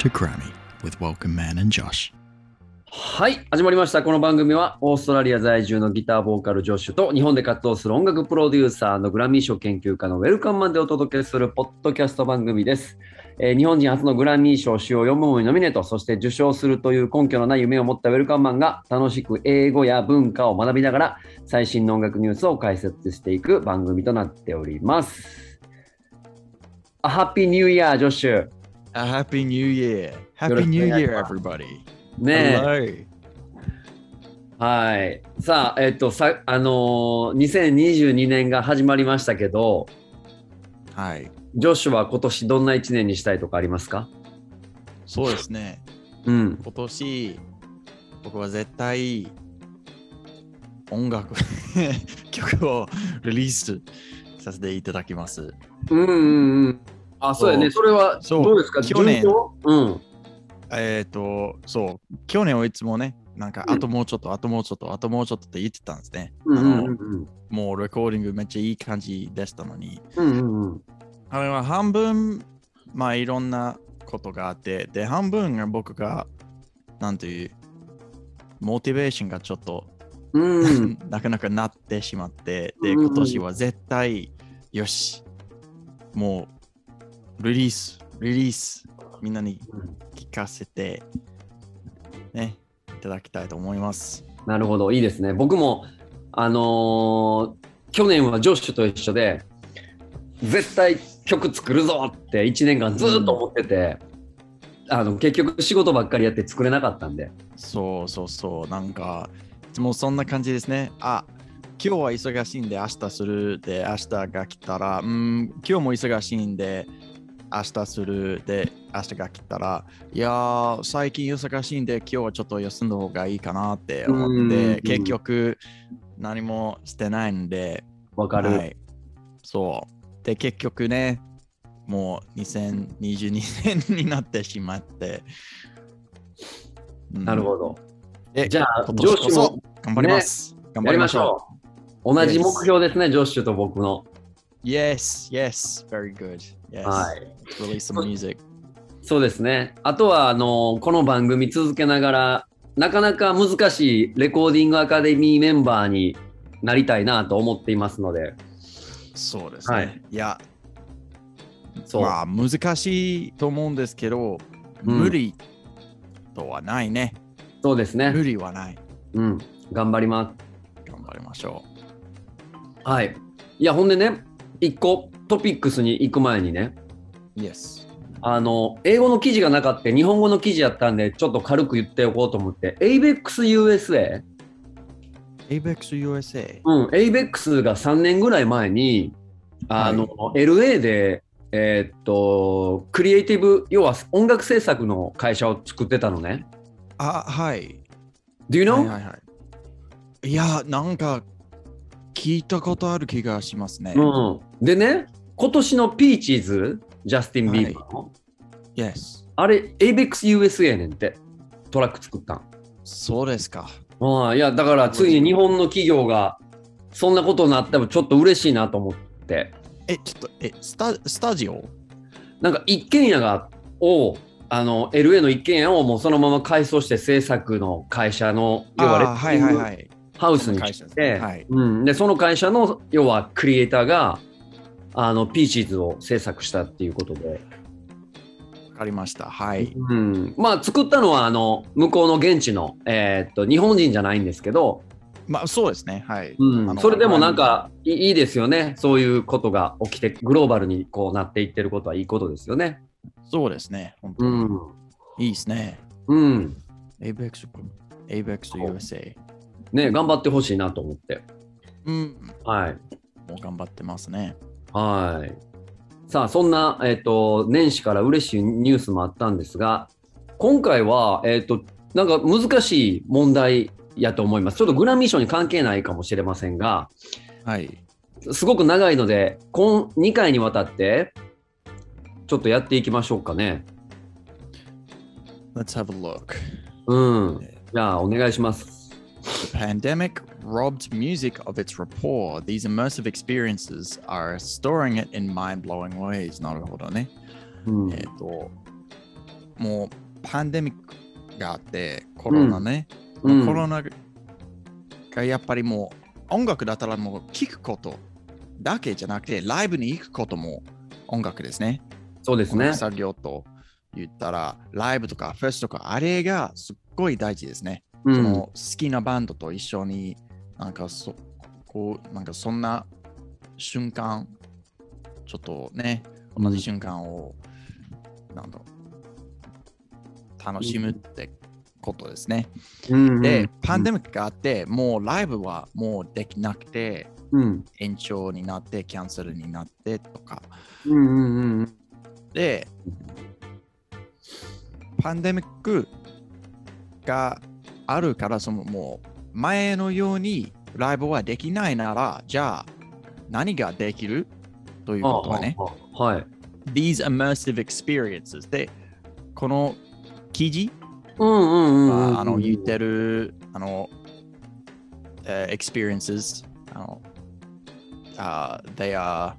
to Grammy with Welcome Man and Josh. はい、始まりました。この番組はオーストラリア在住のギターボーカルジョッシュと日本で活動する音楽プロデューサーのグラミー賞研究家のウェルカムマンでお届けするポッドキャスト番組です。日本人初のグラミー賞主要4部門にノミネート、そして受賞するという根拠のない夢を持ったウェルカムマンが楽しく英語や文化を学びながら最新の音楽ニュースを解説していく番組となっております。A Happy New Year、ジョッシュ。 A Happy New Year. Happy New Year, everybody. ねえ。 Hello. はい。さあ、2022年が始まりましたけど、 はい。 ジョッシュは今年どんな1年にしたいとかありますか？ そうですね。 うん。 今年、僕は絶対音楽曲をリリースさせていただきます。 うんうんうん。あ、そうやね。それはどうですか？ 去年、 うん。 そう、去年はいつもね、なんか、あともうちょっと、あともうちょっと、あともうちょっとって言ってたんですね。もうレコーディングめっちゃいい感じでしたのに。あれは半分、まあいろんなことがあって、で、半分が僕が、なんていう、モチベーションがちょっと、なかなかなってしまって、で、今年は絶対、よし、もう、リリース、みんなに聞かせて、ね、いただきたいと思います。 なるほど、いいですね。僕も、去年はジョッシュと一緒で、絶対曲作るぞって1年間ずっと思ってて、結局仕事ばっかりやって作れなかったんで。 そう、なんか、いつもそんな感じですね。今日は忙しいんで明日するで、明日が来たら、今日も忙しいんで、明日するで、明日が来たら、いやー、最近忙しいんで、今日はちょっと休んだ方がいいかなって思って、結局何もしてないんで、 わかる。 はい。そう。で、結局ね、もう2022年になってしまって。 なるほど。 じゃあ、ジョッシュも頑張ります。頑張りましょう。同じ目標ですね、ジョッシュと僕の。 Yes, very good. Yes. はい。 Release some music. そうですね。あとはこの番組続けながら、なかなか難しいレコーディングアカデミーメンバーになりたいなと思っていますので。 そうですね。はい、いや、 そうまあ難しいと思うんですけど、無理とはないね。 そうですね。 無理はない。 頑張ります。 頑張りましょう。はい。いや、ほんでね、一個トピックスに行く前にね。 Yes。 英語の記事がなかった日本語の記事やったんで、ちょっと軽く言っておこうと思って、ABEX USA。ABEX USA。 ABEX が3年ぐらい前に、LA で、クリエイティブ、要は音楽制作の会社を作ってたのね。 はい。 Do you know？ いや、なんか聞いたことある気がしますね。 でね、今年のピーチーズ、ジャスティン・ビーバーの、 Yes。 あれ、ABEX USA ねんって、トラック作ったん。 そうですか。 いや、だからついに日本の企業がそんなことになってもちょっと嬉しいなと思って。 ちょっと、スタジオなんか一軒家を、LA の一軒家をもうそのまま改装して制作の会社の、要はハウスにして、で、その会社の、要はクリエイターが、ピーチーズを制作したっていうことで。 わかりました。はい。 まあ、作ったのは、向こうの現地の、日本人じゃないんですけど、 まあ、そうですね。はい。 それでもなんかいいですよね。そういうことが起きて、グローバルにこうなっていってることはいいことですよね。 そうですね。本当に。いいですね。ABEX USA。 ね、頑張ってほしいなと思って。はい。 もう頑張ってますね。 はい。さあ、そんな、年始から嬉しいニュースもあったんですが、今回は、なんか難しい問題やと思います。ちょっとグラミー賞に関係ないかもしれませんが、 はい。 すごく長いので、2回にわたって、ちょっとやっていきましょうかね。 Let's have a look. じゃあ、お願いします。 The pandemic robbed music of its rapport. These immersive experiences are storing it in mind-blowing ways. なるほどね。 もうパンデミックがあって、コロナね。コロナがやっぱりもう音楽だったらもう聴くことだけじゃなくて、ライブに行くことも音楽ですね。 そうですね。 作業と言ったら、ライブとかフェスとか、あれがすっごい大事ですね。その好きなバンドと一緒に、なんかそんな瞬間、ちょっとね、同じ瞬間を、楽しむってことですね。で、パンデミックがあって、もうライブはもうできなくて、延長になって、キャンセルになってとか。で、パンデミックがあるから、もう前のようにライブはできないなら、じゃあ何ができるということはね。 はい。 These immersive experiences で、この記事言ってるexperiences they are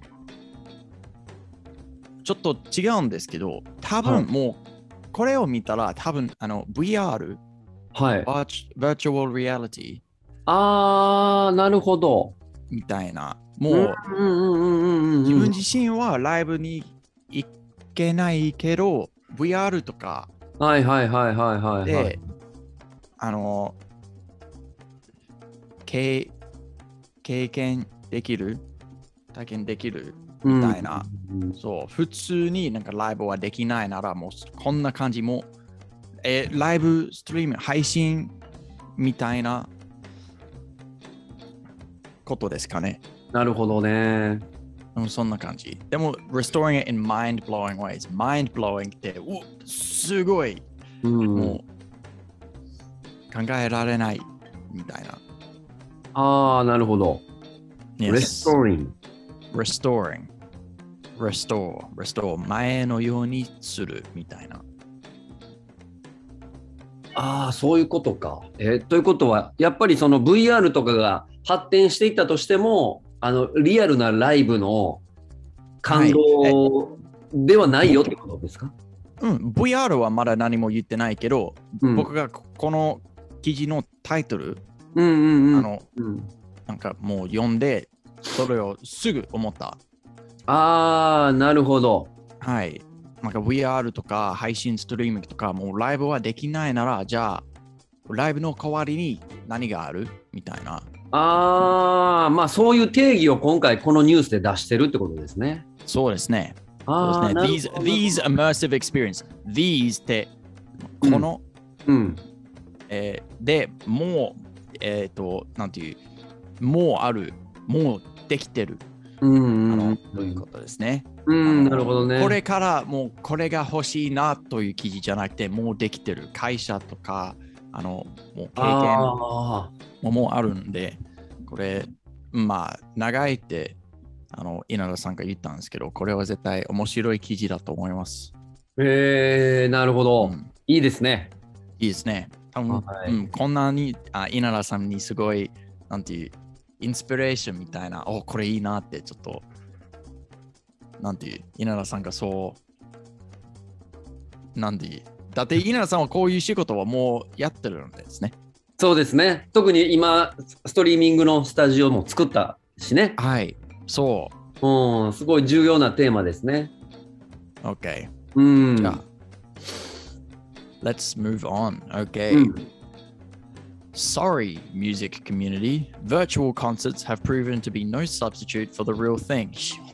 ちょっと違うんですけど、多分もうこれを見たら多分VR、 はい、 virtual reality なるほどみたいな、もう自分自身はライブに行けないけど VR とかで経験できる体験できるみたいな、そう普通になんかライブはできないならもうこんな感じも、ライブストリーム配信みたいなことですかね。 なるほどね。 そんな感じ。でも、restoring it in mind-blowing ways。mind-blowing って、すごい、もう考えられないみたいな。 なるほど。 Restoring。前のようにするみたいな。 そういうことか。ということは、やっぱりその VR とかが発展していったとしても、リアルなライブの感動ではないよってことですか？ VR はまだ何も言ってないけど、僕がこの記事のタイトル、なんかもう読んで、それをすぐ思った。 なるほど。 はい。なんか VR とか配信ストリーミングとか、もうライブはできないなら、じゃあ、ライブの代わりに何があるみたいな。 まあそういう定義を今回このニュースで出してるってことですね。 そうですね。These immersive experience。These って、この、で、もう、なんていう、もうある、もうできてる。ということですね。 なるほどね。 これからもうこれが欲しいなという記事じゃなくて、もうできてる会社とか、もう経験もあるんで、これ、まあ、長いって、稲田さんが言ったんですけど、これは絶対面白い記事だと思います。 なるほど。いいですね。 いいですね。多分、こんなに稲田さんにすごい、なんていう、インスピレーションみたいな、これいいなってちょっと、なんていう、稲田さんがそう、なんで、だって稲田さんはこういう仕事はもうやってるんですね。 そうですね。特に今、ストリーミングのスタジオも作ったしね。 はい、そう。 すごい重要なテーマですね。 OK。じゃあ、Let's move on. OK。Sorry, music community. Virtual concerts have proven to be no substitute for the real thing.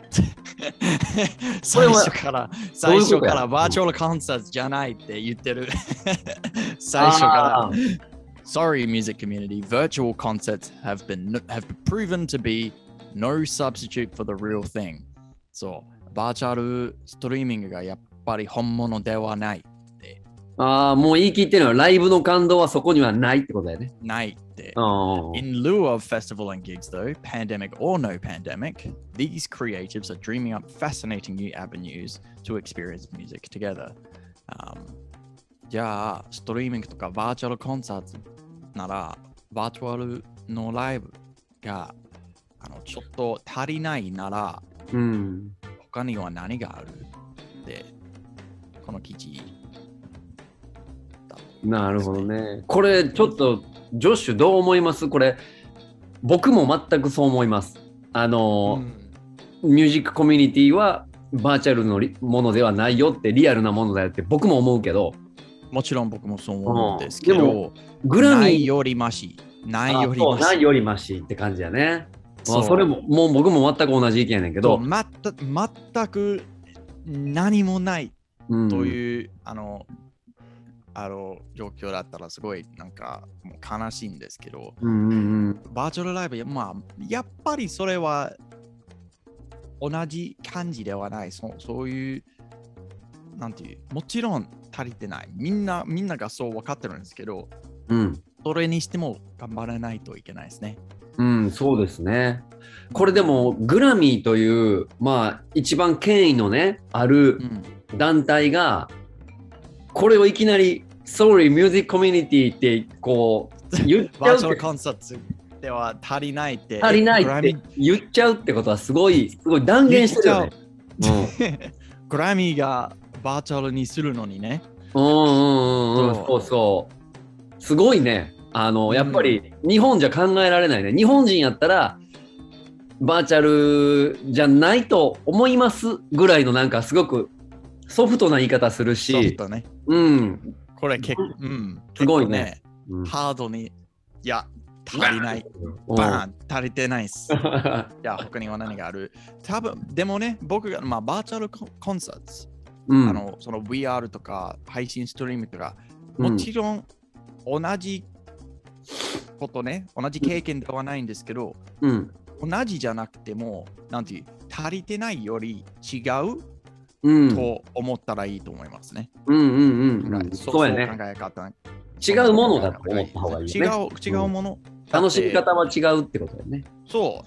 最初からバーチャルコンサートじゃないって言ってる。最初から。Sorry, music community. Virtual concerts have proven to be no substitute for the real thing. そう、バーチャルストリーミングがやっぱり本物ではない。 もう言い切ってるのはライブの感動はそこにはないってことだよね。 ないって。In lieu of festival and gigs though, pandemic or no pandemic, these creatives are dreaming up fascinating new avenues to experience music together. じゃあ、ストリーミングとかバーチャルコンサートなら、バーチャルのライブがちょっと足りないなら、他には何があるって、この記事なるほどね。これちょっとジョッシュどう思います？これ僕も全くそう思います。ミュージックコミュニティはバーチャルのものではないよってリアルなものだよって僕も思うけど、 もちろん僕もそう思うんですけど、 でもグラミーないよりマシ。ないよりマシ。 ないよりマシって感じやね。それももう僕も全く同じ意見やねんけど、 全く何もないという、状況だったらすごいなんかもう悲しいんですけど、バーチャルライブ、まあ、やっぱりそれは同じ感じではない。そういう、なんていう、もちろん足りてない。みんながそう分かってるんですけど、それにしても頑張らないといけないですね。 そうですね。これでもグラミーというまあ一番権威のねある団体が、これをいきなりSorry Music Community ってこう言っちゃうバーチャルコンサートでは足りないって言っちゃうってことはすごい断言してるよね。 グラミーがバーチャルにするのにね。 そうすごいね。やっぱり日本じゃ考えられないね。日本人やったらバーチャルじゃないと思いますぐらいのなんかすごくソフトな言い方するし、 ソフトね。これ結構、 すごいね。 ハードに、いや、足りない。バーン、足りてないっす。いや、他には何がある？多分、でもね、僕が、バーチャルコンサート、その VR とか配信ストリームとか、もちろん同じことね、同じ経験ではないんですけど、同じじゃなくても、なんていう、足りてないより違うと思ったらいいと思いますね。 そうやね。 考え方。 違うものだと思った方がいいね。 違うもの。 楽しみ方は違うってことだよね。 そう。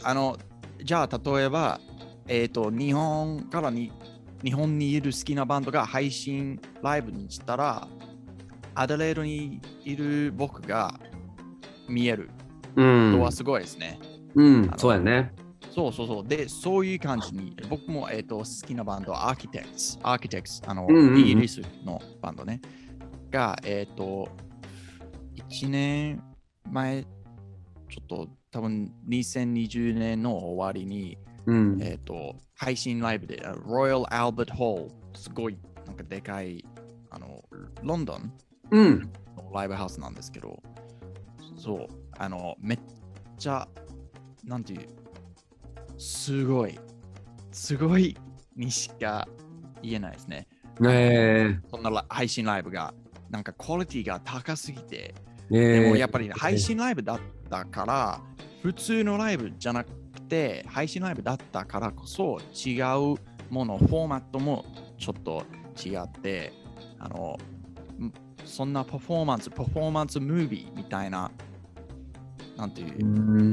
じゃあ、例えば、日本にいる好きなバンドが配信ライブにしたら、アデレードにいる僕が見えるのはすごいですね。 そうやね。 そう。で、そういう感じに、僕も、好きなバンドはアーキテクス、イギリスのバンドね。が、1年前、ちょっと多分2020年の終わりに、配信ライブで、Royal Albert Hall、すごいなんかでかい、ロンドンのライブハウスなんですけど、そう、めっちゃ、なんていう、すごいにしか言えないですね。そんな配信ライブが、なんかクオリティが高すぎて、でもやっぱり配信ライブだったから、普通のライブじゃなくて、配信ライブだったからこそ違うもの、フォーマットもちょっと違って、そんなパフォーマンスムービーみたいな、なんていう、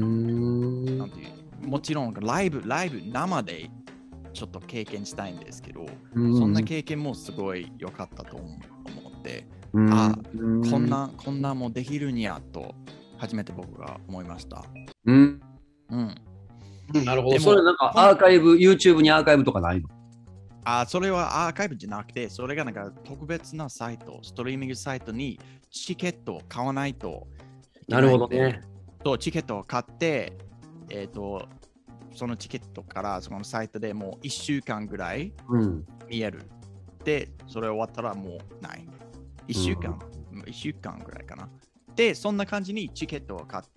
もちろんライブ生でちょっと経験したいんですけど、そんな経験もすごい良かったと思って、こんなもできるにやと初めて僕が思いました。 なるほど。それなんかアーカイブ、YouTube にアーカイブとかないの？ それはアーカイブじゃなくて、それがなんか特別なサイト、ストリーミングサイトにチケットを買わないといけない。 なるほどね。 そう、チケットを買って、そのチケットからそのサイトでもう1週間ぐらい見える。で、それ終わったらもうない。1週間ぐらいかな。で、そんな感じにチケットを買って、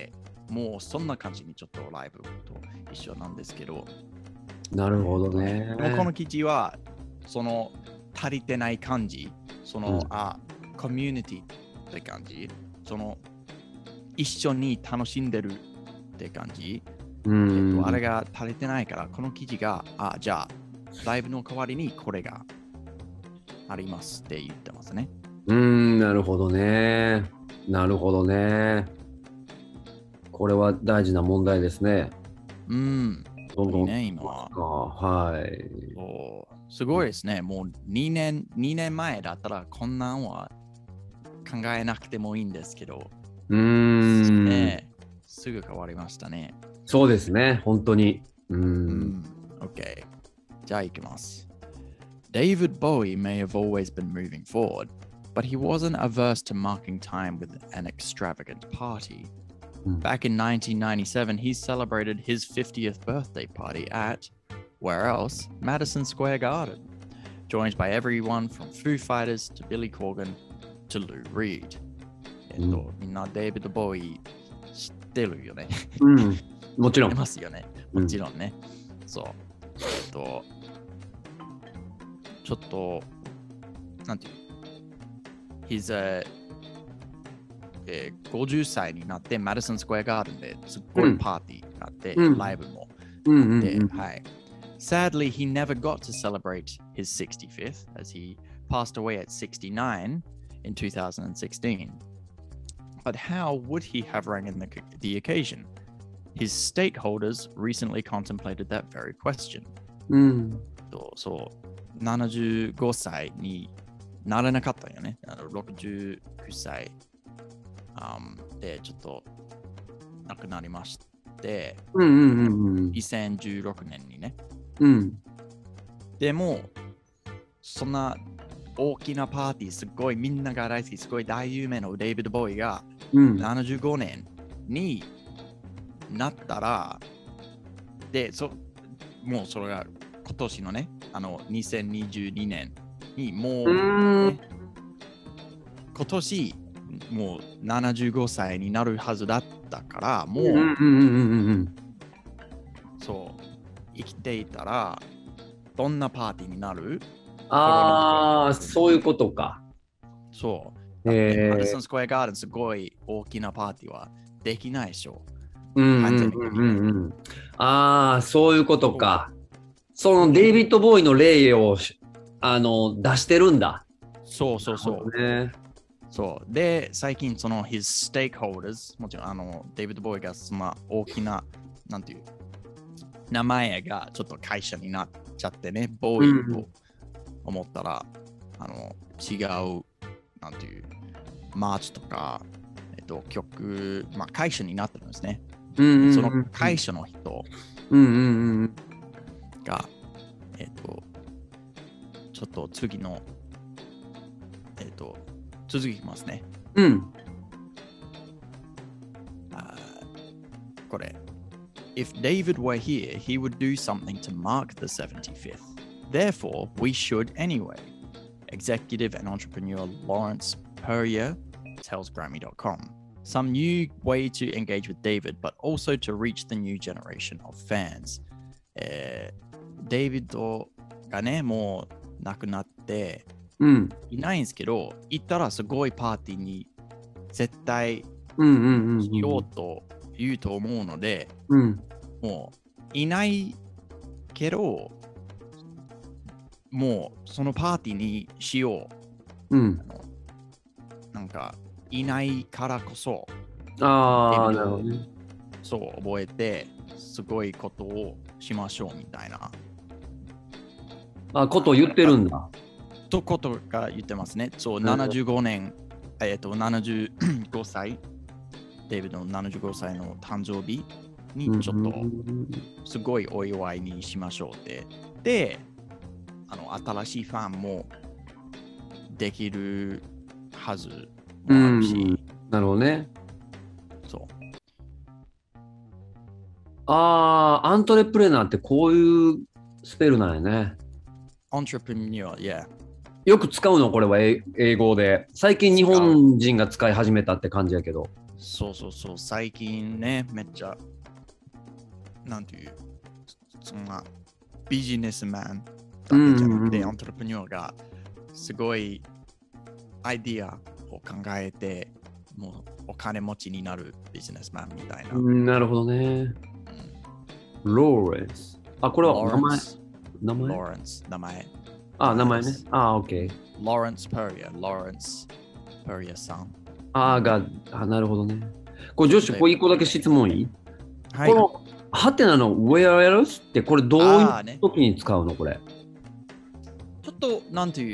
もうそんな感じにちょっとライブと一緒なんですけど。 なるほどね。 この記事は、その足りてない感じ、その、コミュニティって感じ、その一緒に楽しんでるって感じ、あれが足りてないから、この記事が、じゃあ、ライブの代わりにこれがありますって言ってますね。 なるほどね。なるほどね。これは大事な問題ですね。 どんどんね、今は。 はい。 すごいですね。もう2年前だったらこんなんは考えなくてもいいんですけど、すぐ変わりましたね。 そうですね、本当に。 OK。じゃあ行きます。David Bowie may have always been moving forward, but he wasn't averse to marking time with an extravagant party. Back in 1997, he celebrated his 50th birthday party at, where else? Madison Square Garden, joined by everyone from Foo Fighters to Billy Corgan to Lou Reed. みんなデイビッド・ボーイ知ってるよね。 もちろん。 知ってますよね。もちろんね。そう。ちょっと、なんていう？He's 50歳になってマディソンスクエアガーデンですっごいパーティーがあって、ライブもあって、はい。Sadly, he never got to celebrate his 65th as he passed away at 69 in 2016. But how would he have rang in the occasion? His stakeholders recently contemplated that very question. そう、75歳になれなかったよね。69歳でちょっと亡くなりまして、2016年にね。でも、そんな大きなパーティー、すごいみんなが大好き、すごい大有名のデイビッド・ボーイが75年になったら、で、もうそれが今年のね、2022年にもう、ね、今年もう75歳になるはずだったから、もう、そう、生きていたら、どんなパーティーになる？ ああ、そういうことか。 そう。マディソンスクエアガーデンすごい大きなパーティーはできないでしょ。 ああ、そういうことか。そのデイビッド・ボーイの例を出してるんだ。 そうそうそう。そう。で、最近その his stakeholders、もちろんデイビッド・ボーイがそんな大きな、なんていう、名前がちょっと会社になっちゃってね、ボーイを思ったら、違う、なんていう、マーチとか、曲、まあ、会社になってるんですね。その会社の人が、ちょっと次の、続きますね。これ。If David were here, he would do something to mark the 75th. Therefore, we should anyway. Executive and entrepreneur Lawrence Perrier tells Grammy.com. Some new way to engage with David, but also to reach the new generation of fans. デイビッドがね、もう亡くなっていないんですけど、行ったらすごいパーティーに絶対しようと言うと思うので、もういないけど、もうそのパーティーにしよう。なんかいないからこそ、 なるほどね。 そう覚えて、すごいことをしましょうみたいな。 ことを言ってるんだ。 とことが言ってますね。そう、75年、75歳、デイビッドの75歳の誕生日にちょっとすごいお祝いにしましょうって。で、新しいファンもできるはずもあるし。 なるほどね。 そう。 アントレプレナーってこういうスペルなんやね。 Entrepreneur, yeah. よく使うのこれは英語で。最近日本人が使い始めたって感じやけど。 そうそうそう。最近ね、めっちゃ、なんていう、そんなビジネスマンだけじゃなくて、アントレプニュアがすごいアイディアを考えて、もうお金持ちになるビジネスマンみたいな。 なるほどね。ローレンス。これは名前ローレンス、名前。 名前ね。OK。 Lawrence Perrier、Lawrence Perrier さん。 なるほどね。これ、ジョシュ、一個だけ質問いい？ はい。 この、ハテナの Where else って、これどういう時に使うのこれ。 ちょっと、なんていう、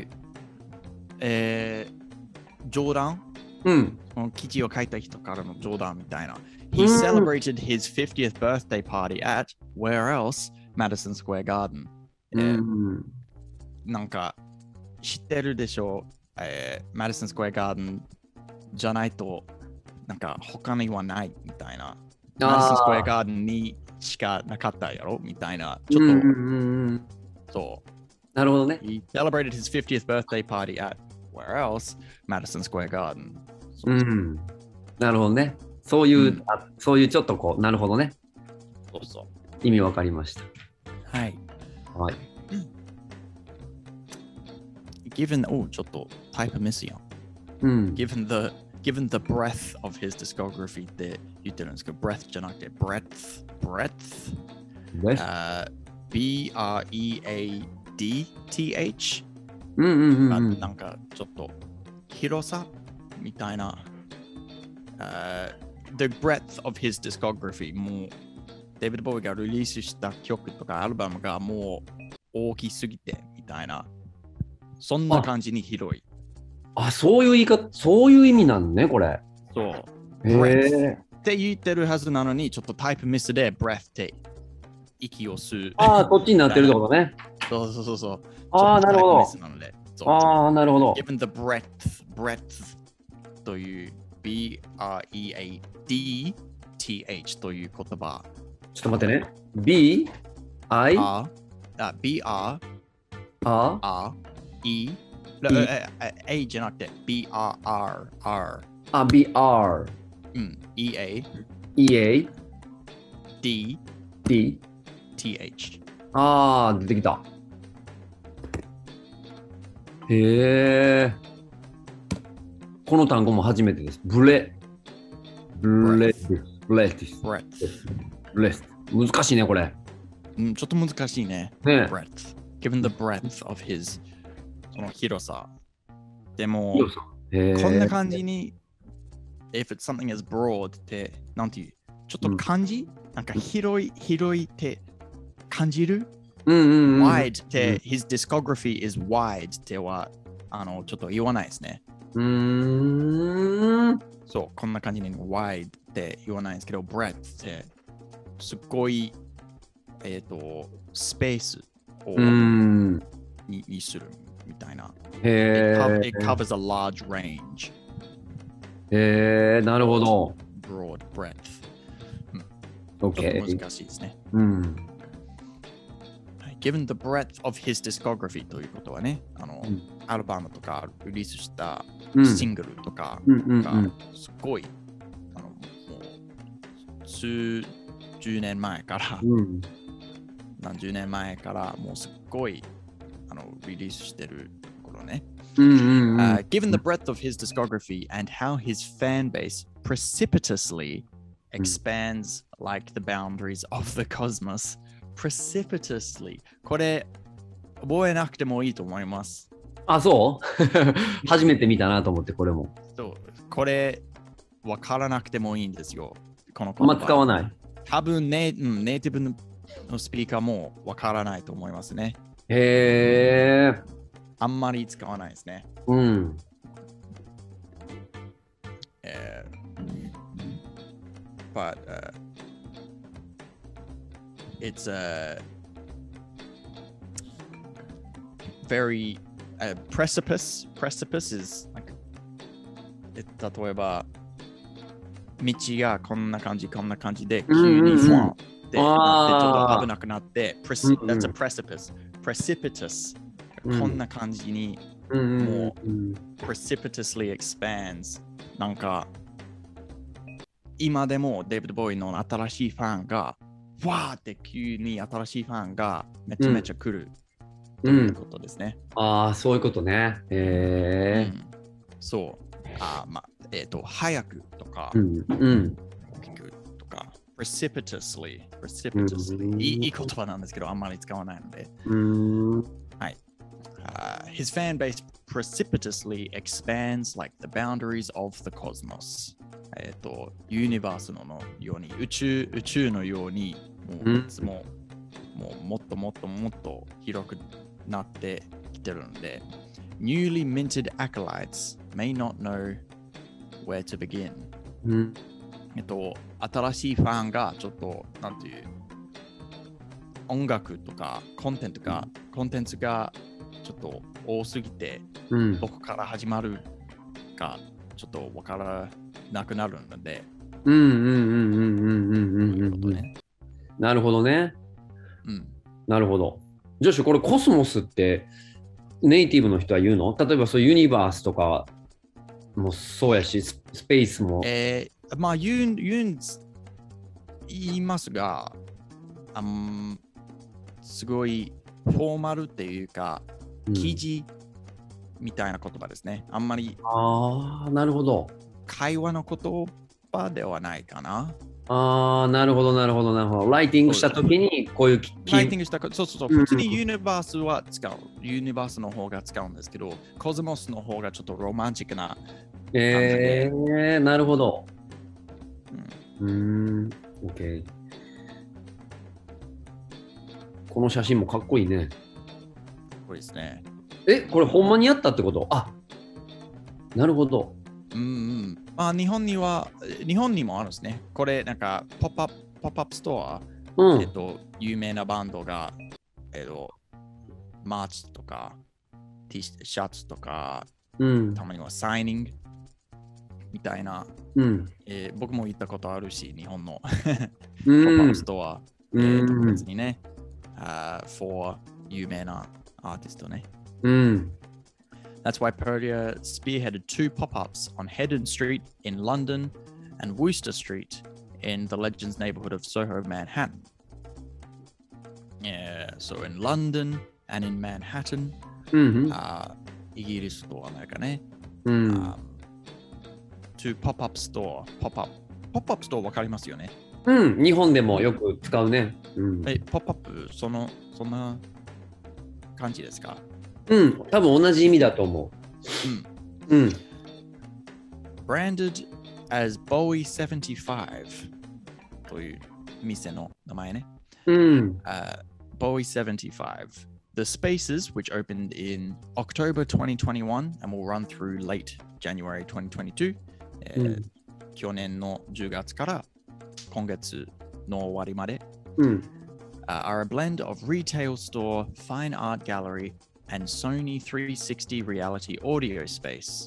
冗談記事を書いた人からの冗談みたいな。He celebrated his 50th birthday party at where else? Madison Square Garden. なんか知ってるでしょう。 マディソンスクエアガーデンじゃないと、なんか他にはないみたいな。マディソンスクエアガーデンにしかなかったやろみたいな。ちょっと、そう。 なるほどね。 He celebrated his 50th birthday party at where else? Madison Square Garden. なるほどね。そういう、そういうちょっとこう、なるほどね。 そうそう。 意味わかりました。 はい。 はい。 Given, ちょっとタイプミスやん。Given the breadth of his discography って言ってるんですけど、breadth じゃなくて breadth. B-R-E-A-D-T-H なんかちょっと広さみたいな。The breadth of his discography もうデビッド・ボーイがリリースした曲とかアルバムがもう大きすぎてみたいな。そんな感じに広い。 そういう言い方、そういう意味なんね、これ。 そう。breadth って言ってるはずなのに、ちょっとタイプミスで breath って息を吸う。 こっちになってるってことね。 そう。 なるほど。なるほど。 Given the breadth という B-R-E-A-D-T-H という言葉。 ちょっと待ってね。B-I? B-R-E A じゃなくて B-R-R-R B-R E-A E-A D D T-H 出てきた。へえ。この単語も初めてです。ブレ難しいね、これ。 ちょっと難しいね。breadth. Given the breadth of his その広さ。でも、こんな感じに、if it's something as broad って、なんていう、ちょっと感じ、なんか広いって感じる、wide って、his discography is wide っては、ちょっと言わないですね。そう、こんな感じに wide って言わないんですけど、breadth ってすっごい、スペースをにするみたいな。It covers a large range. なるほど。 broad breadth. OK。 難しいですね。Given the breadth of his discography ということはね、アルバムとかリリースしたシングルとかがすごい、もう数十年前から、何十年前からもうすっごいリリースしてるところね。Given the breadth of his discography and how his fan base precipitously expands like the boundaries of the cosmos. Precipitously これ覚えなくてもいいと思います。 そう初めて見たなと思って、これも。 これ分からなくてもいいんですよ。この言葉。使わない。 多分ネイティブのスピーカーも分からないと思いますね。あんまり使わないですね。But it's a very precipice. Precipice is like 例えば道がこんな感じで急にフォンってなってちょっと危なくなって、that's a precipice. Precipitous こんな感じにもう precipitously expands なんか今でもデイビッド・ボーイの新しいファンがわーって急に新しいファンがめちゃめちゃ来るということですね。 そういうことね。 そう。早くとか、大きくとか、precipitously いい言葉なんですけど、あんまり使わないので。はい。His fan base precipitously expands like the boundaries of the cosmos. ユニバースのように、宇宙のように、もっと広くなってきてるので、newly minted acolytes may not know where to begin. 新しいファンがちょっと、なんていう、音楽とかコンテンツがちょっと多すぎて、どこから始まるかちょっとわからなくなるので。 なるほどね。なるほど。ジョシュ、これコスモスってネイティブの人は言うの？例えばそうユニバースとかもそうやし、スペースも。 まあ言いますが、すごいフォーマルっていうか、記事みたいな言葉ですね。あんまり。 なるほど。 会話の言葉ではないかな。 なるほど、なるほど、なるほど。ライティングしたときにこういうライティングしたそう、普通にユニバースは使う。ユニバースの方が使うんですけど、コスモスの方がちょっとロマンチックな感じで。 なるほど。OK。この写真もかっこいいね。 これですね。 これほんまにやったってこと？なるほど。 まあ日本にもあるんですね。これなんかポップアップストア、有名なバンドが、マーチとか、シャツとか、たまにはサイニングみたいな、僕も行ったことあるし、日本のポップアップストア、特別にね、for 有名なアーティストね。That's why Purdia spearheaded 2 pop-ups on Heddon Street in London and Worcester Street in the Legends neighborhood of Soho, Manhattan. Yeah, so in London and in Manhattan, イギリスとアメリカね。2 pop-up store. Pop-up store わかりますよね。 日本でもよく使うね。 pop-up そんな感じですか？ 多分同じ意味だと思う。 Branded as Bowie 75という店の名前ね。Bowie 75. The spaces, which opened in October 2021 and will run through late January 2022、去年の10月から今月の終わりまで、are a blend of retail store, fine art gallery, and Sony 360 reality audio space.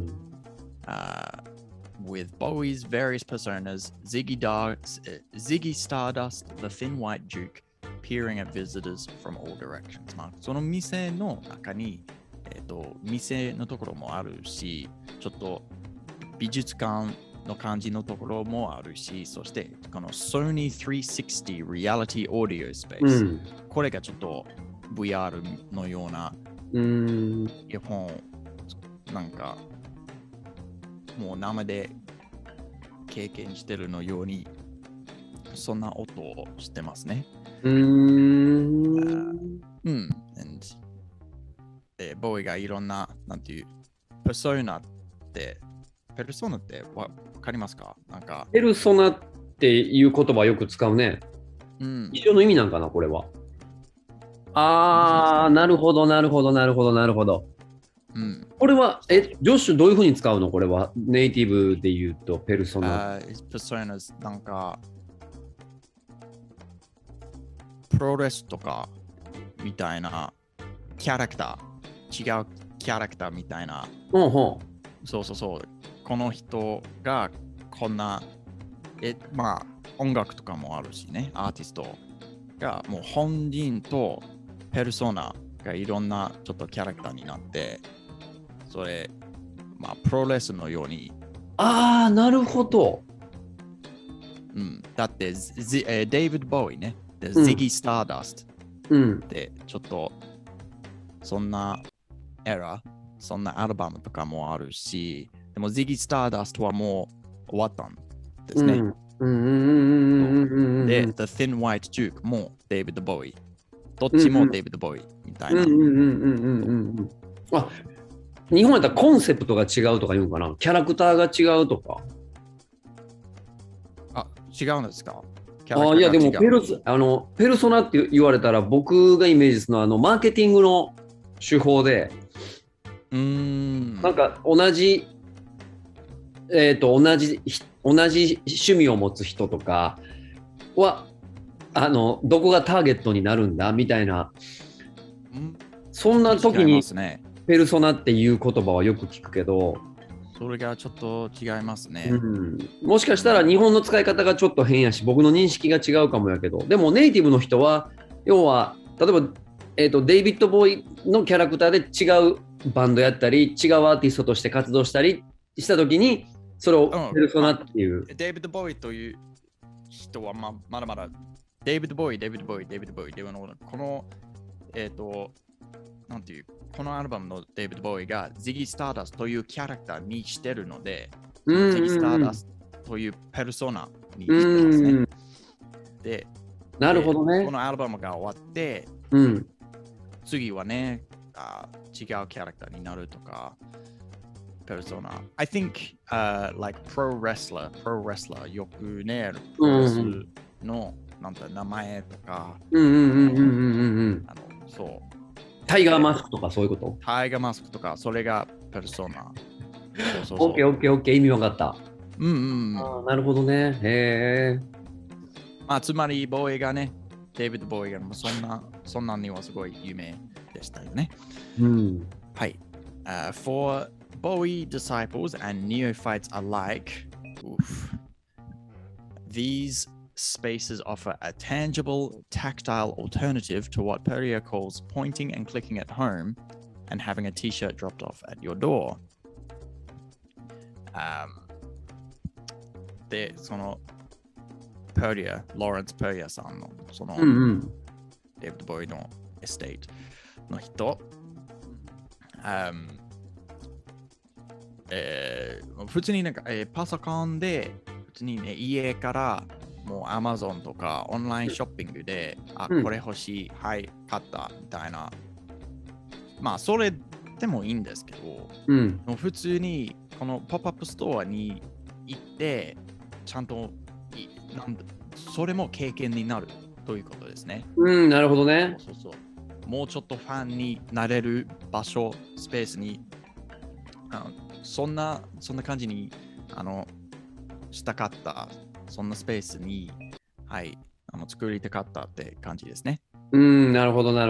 With Bowie's various personas, Ziggy Stardust, the Thin White Duke, peering at visitors from all directions. まあ、その店の中に、店のところもあるし、ちょっと美術館の感じのところもあるし、そしてこの Sony 360 reality audio space、これがちょっと VR のようなイヤホンなんかもう生で経験してるのようにそんな音をしてますね。ボーイがいろんななんていうペルソナってわかりますか？なんかペルソナっていう言葉よく使うね。一緒の意味なんかなこれは。なるほど。これはジョッシュどういうふうに使うの？これはネイティブで言うとペルソナ。 personas なんかプロレスとかみたいなキャラクター、違うキャラクターみたいな。そう。この人がこんなまあ音楽とかもあるしね、アーティストがもう本人とペルソナがいろんなちょっとキャラクターになって、それまあプロレスのように。 なるほど。 だってデイビッド・ボーイね、Ziggy Stardust でちょっとそんなそんなアルバムとかもあるし、でも Ziggy Stardust はもう終わったんですね。で、The Thin White Duke もデイビッド・ボーイ。どっちもデイビッド・ボーイみたいな。 日本やったらコンセプトが違うとか言うのかな？キャラクターが違うとか。 違うんですか？ いやでもペルソナって言われたら僕がイメージするのはマーケティングの手法で、なんか同じ趣味を持つ人とかはどこがターゲットになるんだみたいな、 そんな時違いにますね。 ペルソナっていう言葉はよく聞くけど、 それがちょっと違いますね。 もしかしたら日本の使い方がちょっと変やし、僕の認識が違うかもやけど、でもネイティブの人は、要は、例えば、デイビッド・ボーイのキャラクターで違うバンドやったり、違うアーティストとして活動したりしたときに、それをペルソナっていう。 デイビッド・ボーイという人はまだまだ、デイビッド・ボーイ、デイビッド・ボーイ、デイビッド・ボーイではこの、なんていう、このアルバムのデイビッド・ボーイがジギー・スターダスというキャラクターにしてるので、ジギー・スターダスというペルソナにしてますね。で、 なるほどね。 このアルバムが終わって、次はね、違うキャラクターになるとか、ペルソナ。I think、like pro wrestler よくね、プロレスのなんて名前とか、そう。 タイガーマスクとかそういうこと？ タイガーマスクとか、それがペルソナ。 オッケーオッケーオッケー、意味わかった。なるほどね。へえ。つまり、ボーイがね、デイビッド・ボーイがそんなにはすごい有名でしたよね。はい。For Bowie disciples and neophytes alike, these spaces offer a tangible, tactile alternative to what Perrier calls pointing and clicking at home and having a t-shirt dropped off at your door. で、そのPerrier、ローレンス・ペリアさんのその、デイビッド・ボーイのエステートの人、普通になんか、パソコンで普通にね、家からもう Amazon とかオンラインショッピングで、これ欲しい、はい、買ったみたいな。それでもいいんですけど、もう普通にこのポップアップストアに行って、ちゃんとそれも経験になるということですね。 なるほどね。 そうもうちょっとファンになれる場所、スペースに、そんな感じにしたかった、そんなスペースに、はい、作りたかったって感じですね。 なるほど。はい。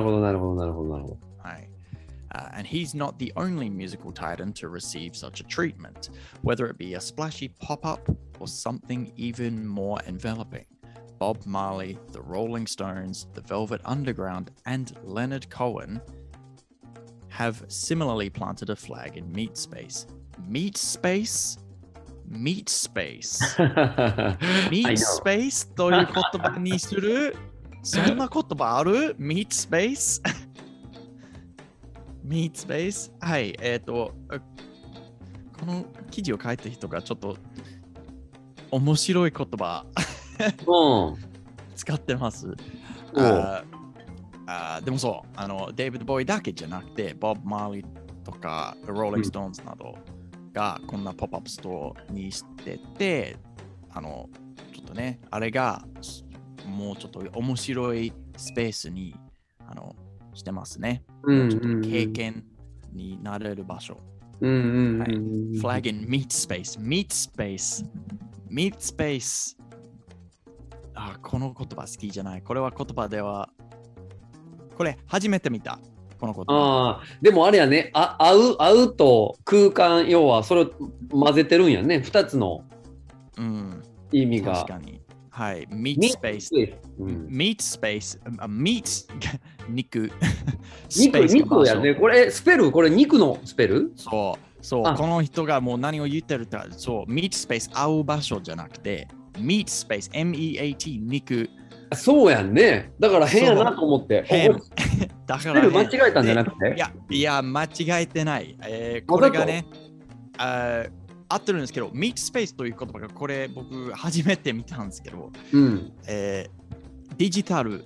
And he's not the only musical titan to receive such a treatment, whether it be a splashy pop-up or something even more enveloping. Bob Marley, the Rolling Stones, the Velvet Underground, and Leonard Cohen have similarly planted a flag in Meat Space. Meat Space? Meat Space. Meat Space という言葉にする？そんな言葉ある？ Meat Space? Meat Space? はい、この記事を書いた人がちょっと面白い言葉使ってます。でもそう、デイビッド・ボーイだけじゃなくて、ボブ・マーリーとか、ローリング・ストーンズなどがこんなポップアップストアにしてて、ちょっとね、あれがもうちょっと面白いスペースにしてますね。ちょっと経験になれる場所。Flag in Meat Space。Meat Space。Meat Space。この言葉好きじゃない。これは言葉では、これ初めて見た。この言葉。 でもあれやね、合うと空間、要はそれを混ぜてるんやね。2つの意味が。 確かに。はい。Meat Space。Meat Space。Meat 肉。 肉やね。これスペル、これ肉のスペル？ そう。この人がもう何を言ってるか、そう、Meat Space 合う場所じゃなくて、Meat Space、MEAT 肉。 そうやんね。だから変やなと思って。 だから、 間違えたんじゃなくて？ いや、間違えてない。これがね、合ってるんですけど、Meat Space という言葉がこれ僕初めて見たんですけど、デジタル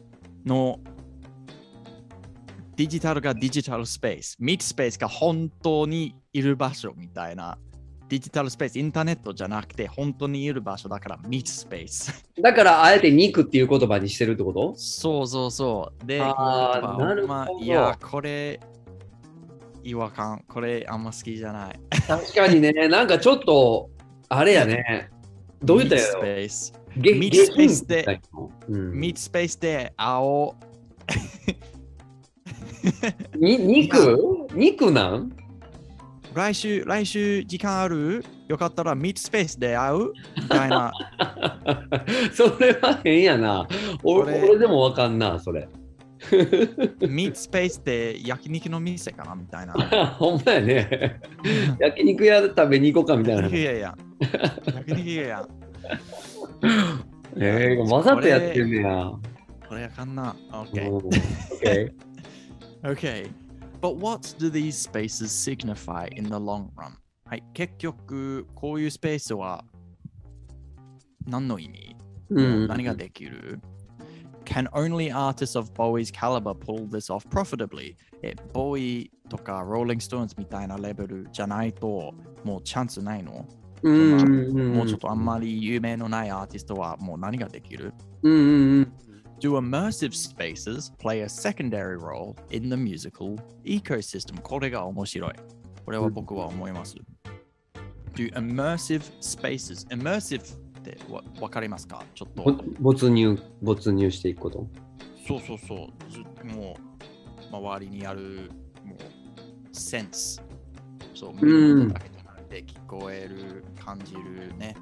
がデジタルスペース、Meat Space が本当にいる場所みたいな。デジタルスペース、インターネットじゃなくて本当にいる場所だからミートスペース。 だからあえて肉っていう言葉にしてるってこと？ そう。で、 なるほど。 いや、これ、違和感。これあんま好きじゃない。 確かにね、なんかちょっと、あれやね。どう言ったらいいの？ ミートスペースで、青。 肉なん来週時間ある？よかったらミートスペースで会うみたいな。 それは変やな。俺でもわかんな、それ。 ミートスペースって焼肉の店かなみたいな。 ほんまやね。焼肉屋食べに行こうかみたいな。 焼肉屋やん。焼肉屋やん。 わざとやってんねや。 これあかんな。OK。 Okay. Okay. But what do these spaces signify in the long run? はい。結局、こういうスペースは何の意味？何ができる？Can only artists of Bowie's caliber pull this off profitably? ボーイとか Rolling Stones みたいなレベルじゃないともうチャンスないの？もうちょっとあんまり有名のないアーティストはもう何ができる？ Do immersive spaces play a secondary role in the musical ecosystem? これが面白い。これは僕は思います。Do immersive spaces immersiveってわかりますか？ちょっと没入していくこと。 そうもう周りにあるもうセンス、そう見ることだけじゃなくて聞こえる感じるね。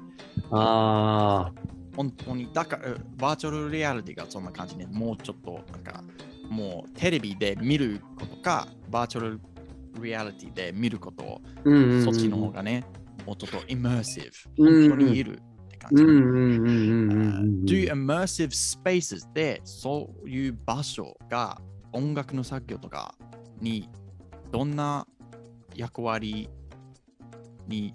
本当にだからバーチャルリアリティがそんな感じね。もうちょっとなんかもうテレビで見ることかバーチャルリアリティで見ること、そっちの方がねもうちょっとイマーシブ、本当にいるって感じ。Do immersive spaces でそういう場所が音楽の作業とかにどんな役割に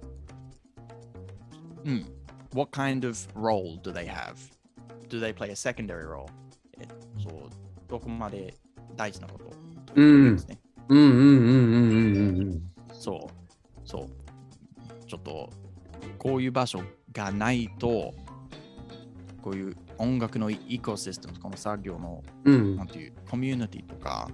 What kind of role do they have? Do they play a secondary role? そう、どこまで大事なことですね。そう、ちょっとこういう場所がないと、こういう音楽のイコシステム、この作業の、なんていうコミュニティとか、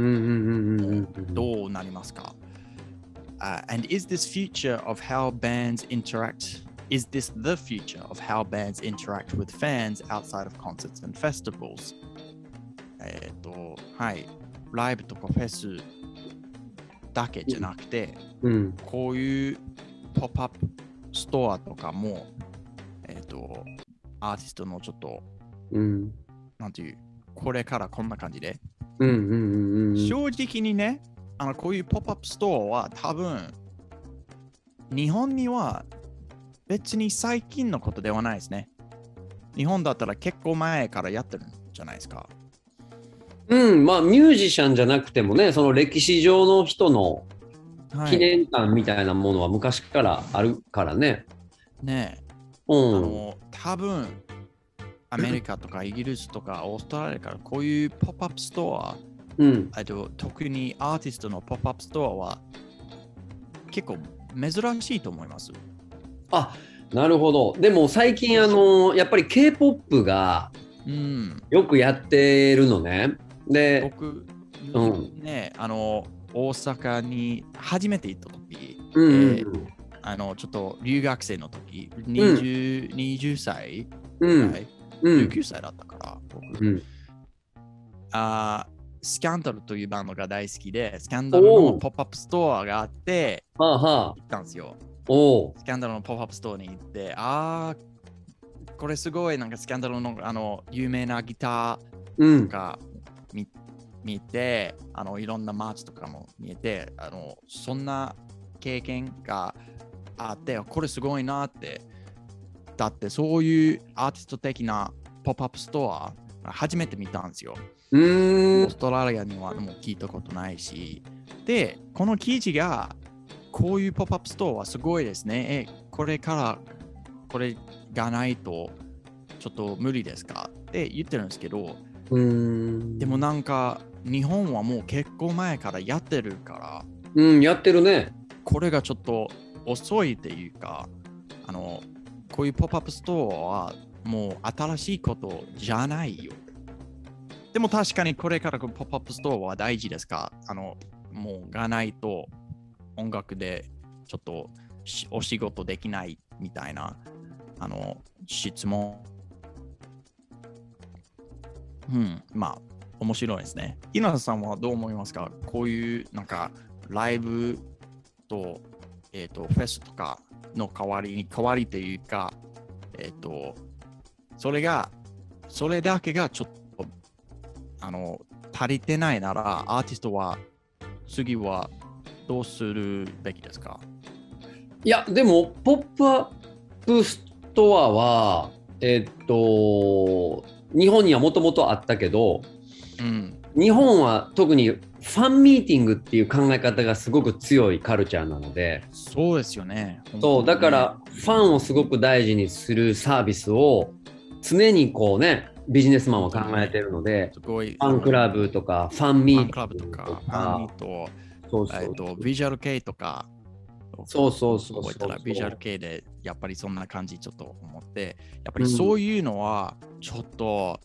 どうなりますか？And is this future of how bands interact?Is this the future of how bands interact with fans outside of concerts and festivals? はい。ライブとかフェスだけじゃなくて、こういうポップアップストアとかも、アーティストのちょっと、なんていう、これからこんな感じで。正直にね、こういうポップアップストアは多分、日本には別に最近のことではないですね。日本だったら結構前からやってるんじゃないですか。 まあミュージシャンじゃなくてもね、その歴史上の人の記念館みたいなものは昔からあるからね。 ねえ。多分アメリカとかイギリスとかオーストラリアからこういうポップアップストア、特にアーティストのポップアップストアは結構珍しいと思います。 なるほど。でも最近やっぱり K-POP がよくやってるのね。で、 僕、ね、大阪に初めて行った時、ちょっと留学生の時、20歳ぐらい、19歳だったから、僕。スキャンダルというバンドが大好きで、スキャンダルのポップアップストアがあって、行ったんですよ。スキャンダルのポップアップストアに行って、これすごいなんかスキャンダルの有名なギターとか見て、いろんなマーチとかも見えて、そんな経験があって、これすごいなって。だってそういうアーティスト的なポップアップストア初めて見たんですよ。オーストラリアにはもう聞いたことないし。で、この記事がこういうポップアップストアはすごいですね。これからこれがないとちょっと無理ですかって言ってるんですけど、でもなんか日本はもう結構前からやってるから、 やってるね。 これがちょっと遅いっていうか、こういうポップアップストアはもう新しいことじゃないよ。でも確かにこれからポップアップストアは大事ですか？もうがないと音楽でちょっとお仕事できないみたいな質問。まあ面白いですね。稲田さんはどう思いますか？こういうなんかライブと、フェスとかの代わりというか、それだけがちょっと足りてないなら、アーティストは次はどうするべきですか？ いや、でも、ポップアップストアは、日本にはもともとあったけど、 うん、 日本は特にファンミーティングっていう考え方がすごく強いカルチャーなので、 そうですよね。 そう、だからファンをすごく大事にするサービスを常にこうね、ビジネスマンは考えてるので、 すごいファンクラブとか、ファンミーテファンクラブとィングとか、ファンミか、 ート、 そうそうビジュアル系とか、 そうそうそう覚えたらビジュアル系でやっぱりそんな感じちょっと思って、やっぱりそういうのはちょっと、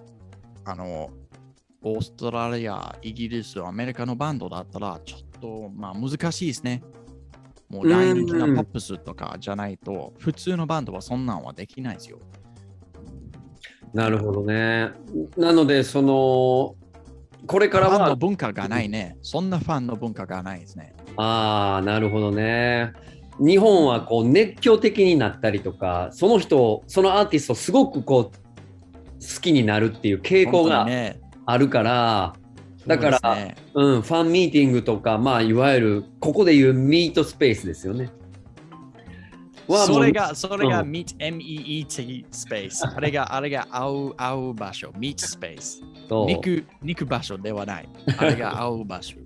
オーストラリア、イギリス、アメリカのバンドだったらちょっとまあ難しいですね。もう大人気なポップスとかじゃないと、普通のバンドはそんなんはできないですよ。 なるほどね。なので、これからは。 ファンの文化がないね。そんなファンの文化がないですね。 ああ、なるほどね。日本はこう熱狂的になったりとか、そのアーティストをすごくこう好きになるっていう傾向があるから、だから、ファンミーティングとか、まあ、いわゆるここでいうミートスペースですよね。 それがMeet MEET スペース。あれが会う場所、Meet スペース。肉場所ではない。あれが会う場所。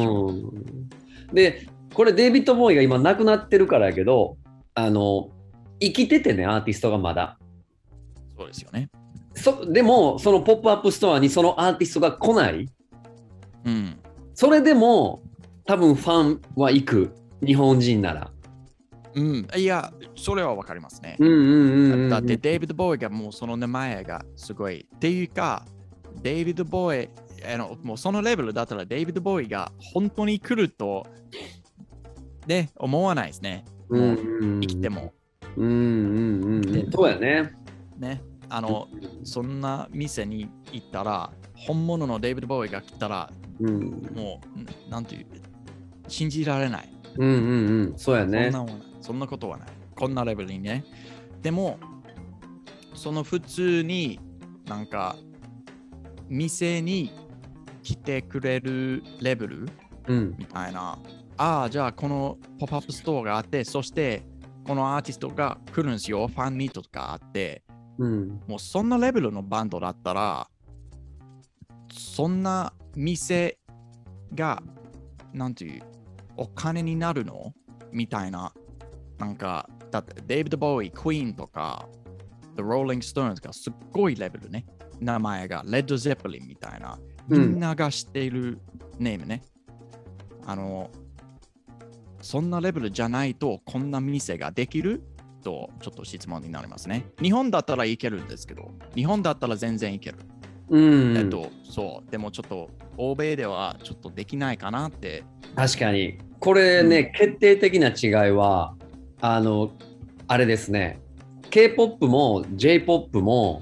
で、これデイビッド・ボーイが今亡くなってるからやけど、生きててね、アーティストがまだ。 そうですよね。 でも、そのポップアップストアにそのアーティストが来ない。 うん。 それでも、多分ファンは行く。日本人なら。 うん。いや、それはわかりますね。だってデイビッド・ボーイがもうその名前がすごい。っていうか、デイビッド・ボーイ、もうそのレベルだったらデイビッド・ボーイが本当に来ると、ね、思わないですね。もう生きても。 そうやね。 ね。そんな店に行ったら、本物のデイビッド・ボーイが来たら、もう、なんていう、信じられない。 そうやね。 そんなことはない。こんなレベルにね。でも、その普通になんか、店に来てくれるレベル、みたいな。じゃあこのポップアップストアがあって、そしてこのアーティストが来るんですよ。ファンミートとかあって、もうそんなレベルのバンドだったら、そんな店が、なんていう、お金になるのみたいな。なんか、だってデイビッド・ボーイ、クイーンとか、The Rolling Stones がすっごいレベルね。名前がレッド・ゼッペリンみたいな。みんなが知っているネームね。そんなレベルじゃないとこんな店ができるとちょっと質問になりますね。日本だったらいけるんですけど、日本だったら全然いける。そう。でもちょっと欧米ではちょっとできないかなって。 確かに。これね、決定的な違いは、あれですね。K-POP も J-POP も、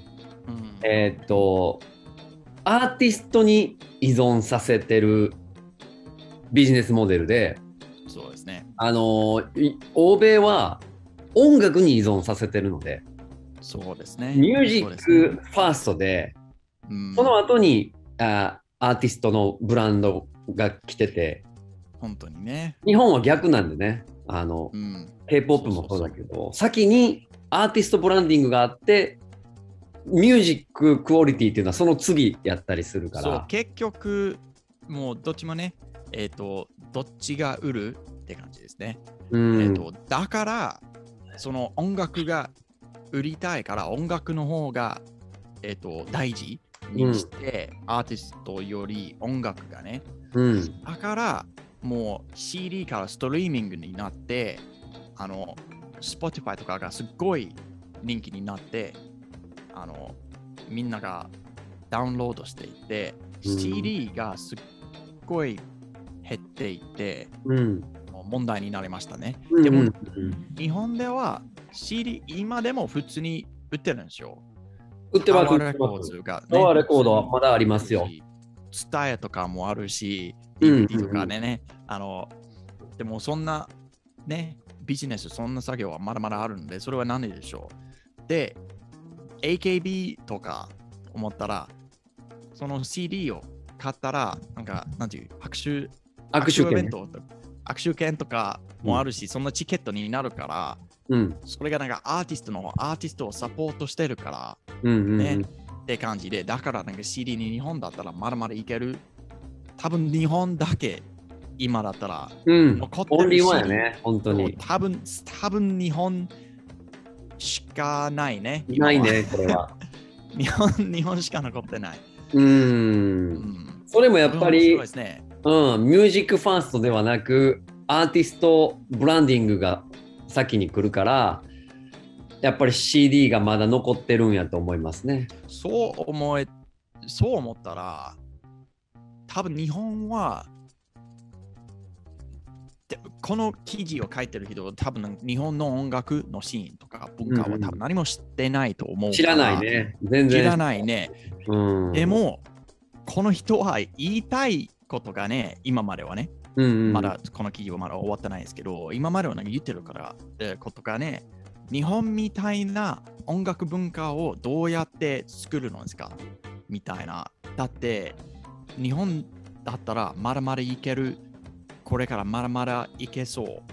アーティストに依存させてるビジネスモデルで、 そうですね。 欧米は音楽に依存させてるので、 そうですね。 ミュージックファーストで、その後にアーティストのブランドが来てて、 本当にね。 日本は逆なんでね、K-POP もそうだけど、先にアーティストブランディングがあって、ミュージッククオリティっていうのはその次やったりするから。そう、 結局、もうどっちもね、どっちが売るって感じですね。だから、その音楽が売りたいから、音楽の方が、大事にして、アーティストより音楽がね。だから、もう CD からストリーミングになって、Spotify とかがすっごい人気になって、みんながダウンロードしていて、CD がすっごい減っていて、問題になりましたね。でも、日本では CD 今でも普通に売ってるんですよ。 売ってます。 タワーレコードが、ね。 タワーレコードはまだありますよ。 ツタヤとかもあるし、 うんうんうん DVD とかね、でもそんなね、ビジネス、そんな作業はまだまだあるので、それは何でしょう。で、AKB とか思ったら、その CD を買ったら、なんていう、握手イベント、握手券とかもあるし、そんなチケットになるから、それがアーティストをサポートしてるから、ね、って感じで、だからCD に日本だったらまだまだいける。多分日本だけ今だったら残ってる CD、 オンリーワンやね、本当に。 多分日本しかないね。 ないね、これは。 日本しか残ってない。 それもやっぱり、 ですね、 ミュージックファーストではなく、アーティストブランディングが先に来るから、やっぱり CD がまだ残ってるんやと思いますね。 そう思ったら、多分日本は、この記事を書いてる人は多分日本の音楽のシーンとか文化は多分何も知ってないと思うから、 知らないね。全然。 知らないね。でも、この人は言いたいことがね、今まではね、まだこの記事はまだ終わってないですけど、今までは言ってるから、ことがね、日本みたいな音楽文化をどうやって作るのですかみたいな。だって、日本だったらまだまだいける。これからまだまだいけそう。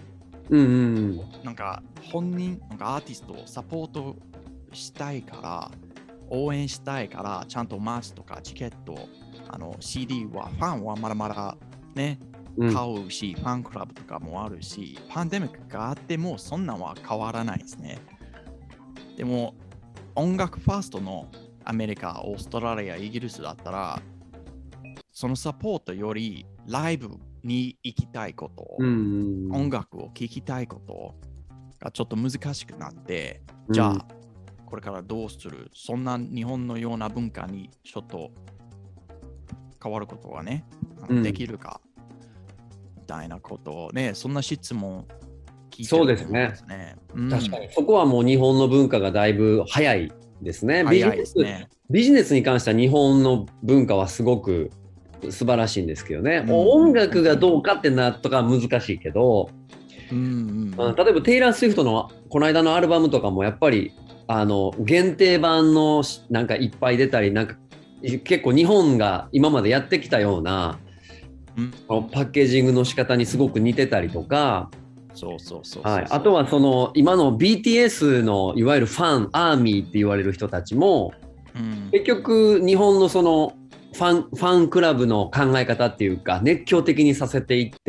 本人、アーティストをサポートしたいから、応援したいから、ちゃんとマーチとかチケット、CD はファンはまだまだね、買うし、ファンクラブとかもあるし、パンデミックがあってもそんなんは変わらないですね。でも、音楽ファーストのアメリカ、オーストラリア、イギリスだったら、そのサポートよりライブに行きたいこと、音楽を聴きたいことがちょっと難しくなって、じゃあ、これからどうする？そんな日本のような文化にちょっと変わることはね、できるかみたいなことをね、そんな質問聞いてると思うんですね。 そうですね。確かに、そこはもう日本の文化がだいぶ早いですね。 早いですね。 ビジネスに関しては日本の文化はすごく素晴らしいんですけどね。音楽がどうかってなとか難しいけど、例えばテイラー・スウィフトのこの間のアルバムとかもやっぱり限定版のいっぱい出たり、結構日本が今までやってきたような、パッケージングの仕方にすごく似てたりとか、あとはその今の BTS のいわゆるファンアーミーって言われる人たちも、結局日本のそのファンクラブの考え方っていうか熱狂的にさせていって、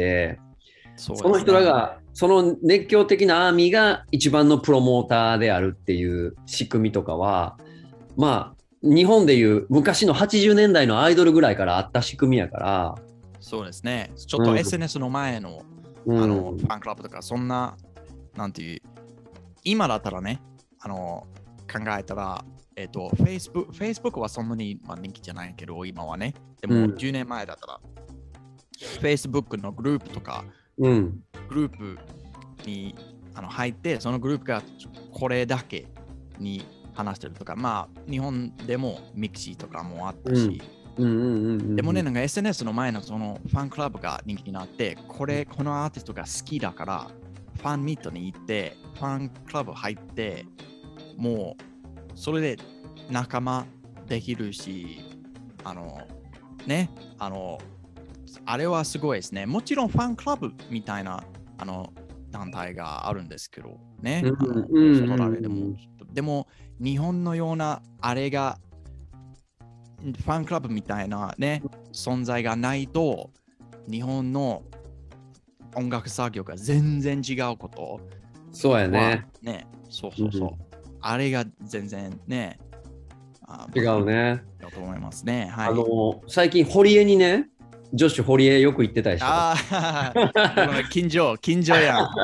その人らがその熱狂的なアーミーが一番のプロモーターであるっていう仕組みとかは、まあ日本でいう昔の80年代のアイドルぐらいからあった仕組みやから。 そうですね。ちょっと SNS の前の、ファンクラブとかそんな、なんていう、今だったらね、考えたら、Facebook はそんなに、人気じゃないけど、今はね。でも、10年前だったら、Facebook のグループとか、グループに入って、そのグループがこれだけに話してるとか、日本でもミクシーとかもあったし、でもね、SNS の前のそのファンクラブが人気になって、このアーティストが好きだから、ファンミートに行って、ファンクラブ入って、もう、それで仲間できるし、あれはすごいですね。もちろんファンクラブみたいな団体があるんですけどね。でも、日本のようなあれが、ファンクラブみたいなね、存在がないと、日本の音楽作業が全然違うこと。 そうやね。 そう。あれが全然ね、 違うね。 だと思いますね。 最近、堀江にね、ジョッシュ堀江よく行ってたでしょ。 近所やん。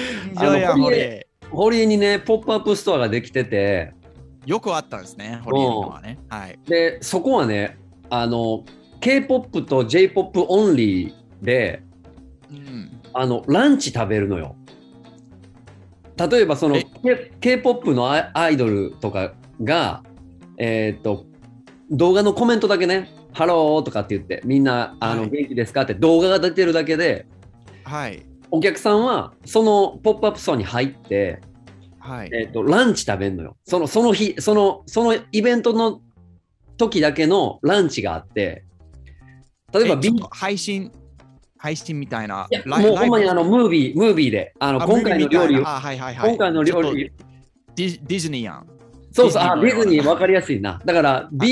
堀江にね、ポップアップストアができてて、 よくあったんですね、堀江にはね。 で、そこはね、K-POP と J-POP オンリーで、ランチ食べるのよ。例えばその K-POP のアイドルとかが、動画のコメントだけね、 ハローとかって言って、みんな元気ですかって動画が出てるだけで、 はい。 お客さんはそのポップアップストアに入って、 はい。 ランチ食べんのよ。その日、そのイベントの時だけのランチがあって、例えばちょっと配信みたいな。 いや、もうほんまにムービーで、今回の料理を、今回の料理、 ディズニーやん。 そうそう、ディズニー分かりやすいな。だから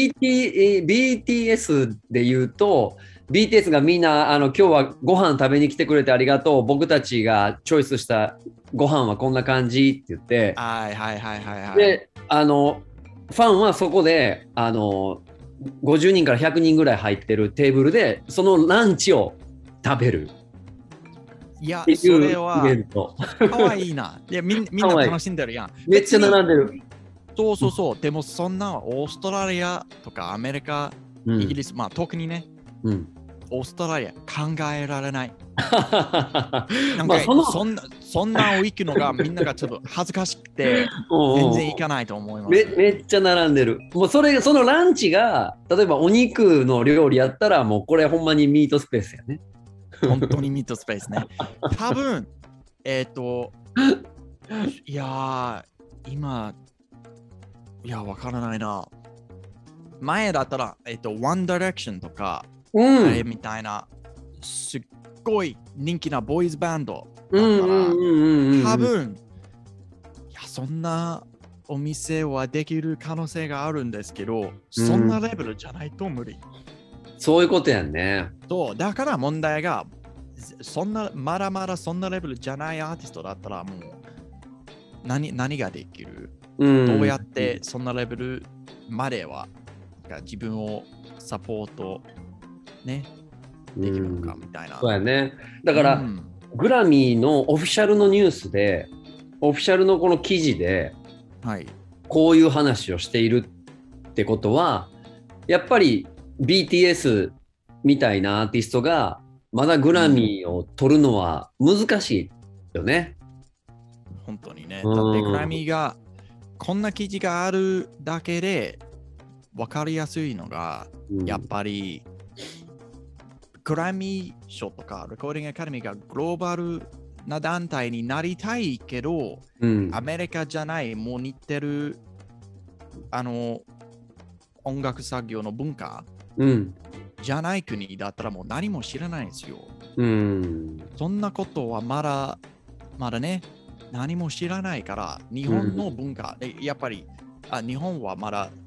、BTS で言うと、BTS がみんな今日はご飯食べに来てくれてありがとう。僕たちがチョイスしたご飯はこんな感じって言って、 はいはいはいはいはい。 で、ファンはそこで、50人から100人ぐらい入ってるテーブルで、そのランチを食べる。 いや、それはかわいいな。いや、みんな楽しんでるやん。 めっちゃ並んでる。 そうそうそう。でもそんなオーストラリアとかアメリカ、イギリス、まあ特にね、オーストラリア考えられない。なんかそんなを行くのがみんながちょっと恥ずかしくて全然行かないと思います。 めっちゃ並んでる。もうそのランチが例えばお肉の料理やったらもうこれほんまにミートスペースやね。 本当にミートスペースね。多分いや今わからないな。前だったらOne Direction とか、あれみたいなすっごい人気なボーイズバンドだったら多分そんなお店はできる可能性があるんですけど、そんなレベルじゃないと無理。 そういうことやんね。 そうだから問題がまだまだそんなレベルじゃないアーティストだったらもう何ができる、どうやってそんなレベルまでは自分をサポートねできるのかみたいな。 そうやね。だから、グラミーのオフィシャルのニュースで、オフィシャルのこの記事で、こういう話をしているってことは、やっぱり BTS みたいなアーティストがまだグラミーを取るのは難しいよね。 本当にね。だってグラミーがこんな記事があるだけで分かりやすいのが、やっぱりグラミー賞とかレコーディングアカデミーがグローバルな団体になりたいけど、アメリカじゃないもう似てる音楽作業の文化、じゃない国だったらもう何も知らないんですよ。そんなことはまだね何も知らないから日本の文化、やっぱり日本はまだ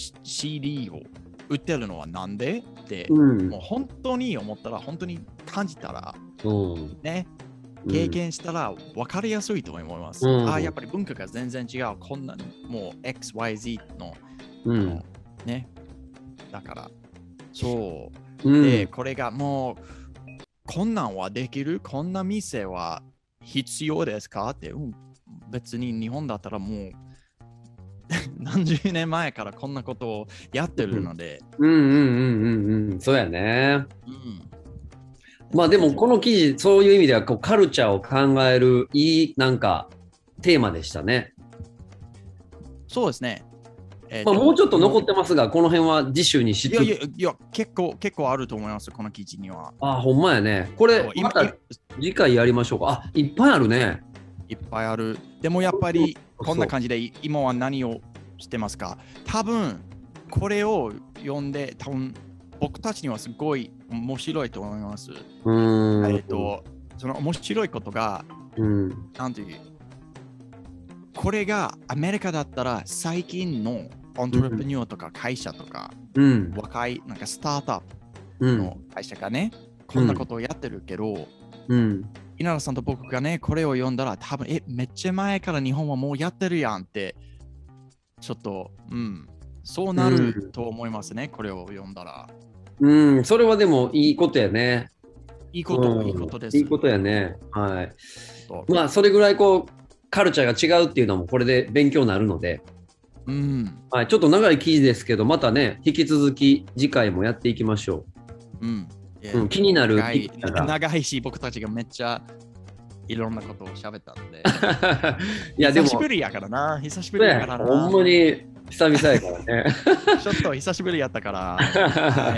CD を売ってるのはなんでって、もう本当に思ったら本当に感じたら、ね経験したら分かりやすいと思います。やっぱり文化が全然違う。こんなもう XYZ の、ねだからそうで、これがもうこんなんはできる、こんな店は必要ですかって、別に日本だったらもう何十年前からこんなことをやってるので。 そうやね。まあでもこの記事、そういう意味ではこうカルチャーを考えるいいなんかテーマでしたね。 そうですね。 まあもうちょっと残ってますが、この辺は次週にしつつ。 いや結構あると思います、この記事には。 ほんまやね。これまた次回やりましょうか。いっぱいあるね。 いっぱいある。でもやっぱりこんな感じで今は何をしてますか？多分これを読んで僕たちにはすごい面白いと思います。その面白いことが、なんていう、これがアメリカだったら最近のオントレプニューとか会社とか、若いなんかスタートアップの会社がね、こんなことをやってるけど、稲田さんと僕がね、これを読んだら多分めっちゃ前から日本はもうやってるやんってちょっと、そうなると思いますね、これを読んだら。 それはでもいいことやね。 いいことです。 いいことやね。はい。まあ、それぐらいこう、カルチャーが違うっていうのもこれで勉強になるので、はい、ちょっと長い記事ですけど、またね、引き続き次回もやっていきましょう。気になる長いし、僕たちがめっちゃいろんなことを喋ったので。 いや、でも久しぶりやからな。 ほんまに久々やからね。 ちょっと久しぶりやったから。はい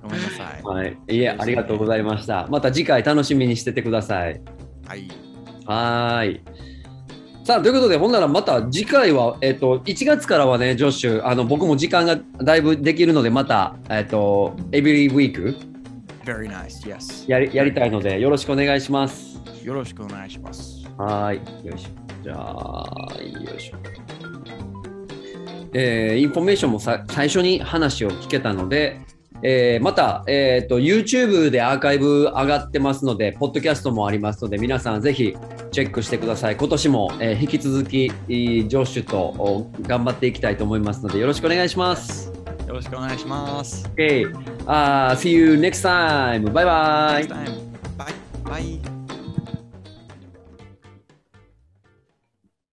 ごめんなさい。 はい。いえ、ありがとうございました。また次回楽しみにしててください。 はい。 はい。さあ、ということで、ほんならまた次回は、1月からはね、ジョッシュ、僕も時間がだいぶできるので、また、every week Very nice, yes. やりたいので、よろしくお願いします。 よろしくお願いします。 はい。よいしょ。じゃあ、よいしょ。インフォメーションも最初に話を聞けたので、また、YouTube でアーカイブ上がってますので、ポッドキャストもありますので、皆さんぜひチェックしてください。今年も、引き続き、ジョッシュと頑張っていきたいと思いますので、よろしくお願いします。 よろしくお願いします。 Okay. See you next time. Bye bye. Next time. Bye. Bye.